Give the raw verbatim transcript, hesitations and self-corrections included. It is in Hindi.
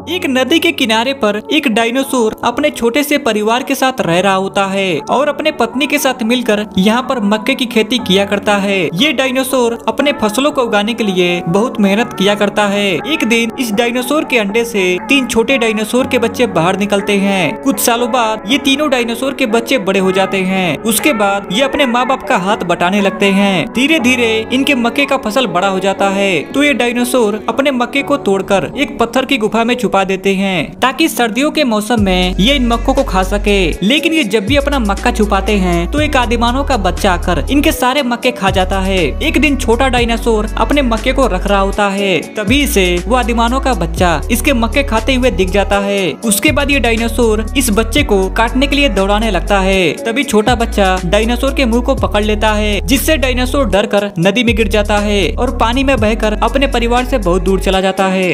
एक नदी के किनारे पर एक डायनासोर अपने छोटे से परिवार के साथ रह रहा होता है और अपने पत्नी के साथ मिलकर यहाँ पर मक्के की खेती किया करता है। ये डायनासोर अपने फसलों को उगाने के लिए बहुत मेहनत किया करता है। एक दिन इस डायनासोर के अंडे से तीन छोटे डायनासोर के बच्चे बाहर निकलते हैं। कुछ सालों बाद ये तीनों डायनासोर के बच्चे बड़े हो जाते हैं। उसके बाद ये अपने माँ बाप का हाथ बटाने लगते हैं। धीरे धीरे इनके मक्के का फसल बड़ा हो जाता है तो ये डायनासोर अपने मक्के को तोड़कर एक पत्थर की गुफा में छुपा देते हैं ताकि सर्दियों के मौसम में ये इन मक्कों को खा सके। लेकिन ये जब भी अपना मक्का छुपाते हैं तो एक आदिमानव का बच्चा आकर इनके सारे मक्के खा जाता है। एक दिन छोटा डायनासोर अपने मक्के को रख रहा होता है, तभी से वो आदिमानव का बच्चा इसके मक्के खाते हुए दिख जाता है। उसके बाद ये डायनासोर इस बच्चे को काटने के लिए दौड़ाने लगता है। तभी छोटा बच्चा डायनासोर के मुंह को पकड़ लेता है, जिससे डायनासोर डर कर नदी में गिर जाता है और पानी में बहकर अपने परिवार से बहुत दूर चला जाता है।